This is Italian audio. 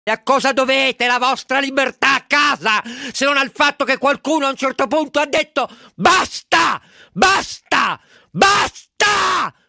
E a cosa dovete la vostra libertà a casa, se non al fatto che qualcuno a un certo punto ha detto basta, basta, basta!